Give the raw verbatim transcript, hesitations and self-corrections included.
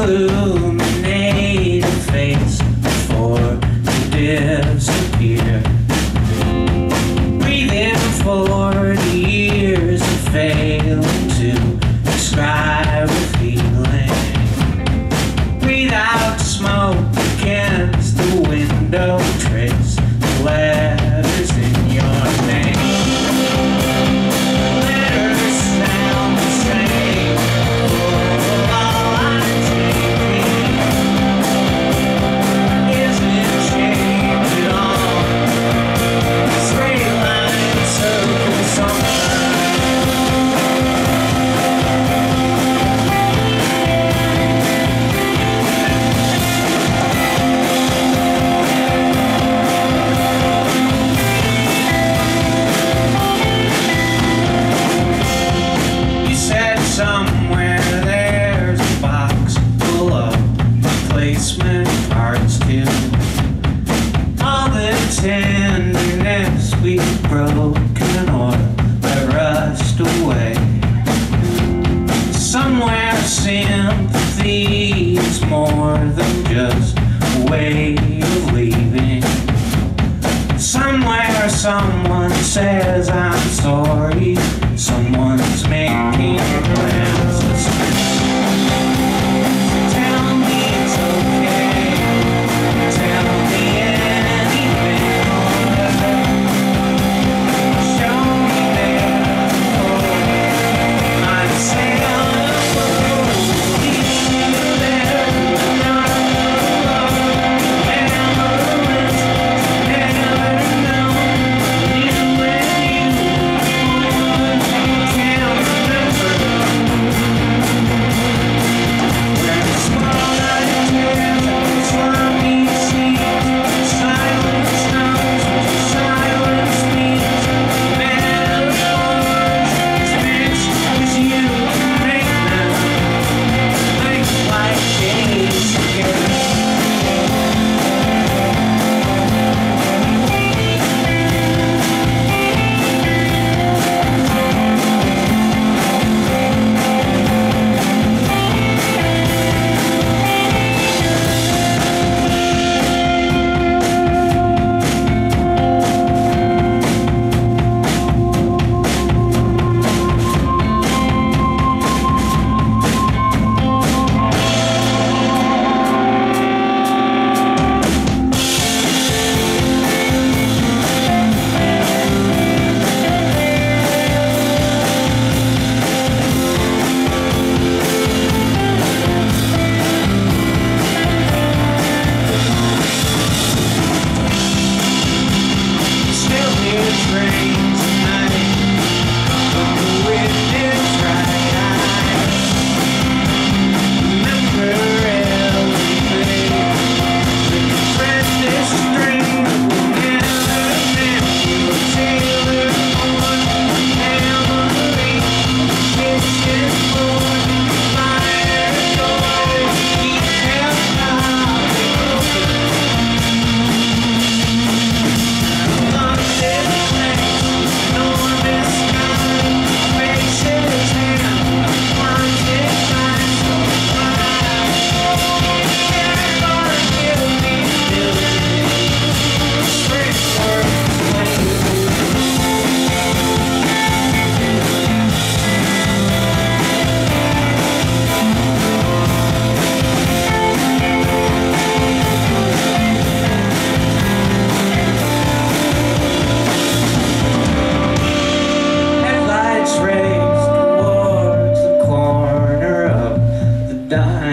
illuminate a face before you disappear. Breathing for the years and failing to describe a feeling. Breathe out smoke against the window, trace the letters in your name. Letters sound the same for all I'm taking. Isn't changed at all. Straight line circles sometimes. Somewhere there's a box full of replacement parts too. All the tenderness we've broken or let rust away. Somewhere sympathy is more than just a way of leaving. Somewhere someone says I'm sorry. Someone's making plans to spend. Tell me it's okay. Tell me anything. Show me there before I sail on a boat. Leave you there, not alone. Never went, never known. You and you. Die.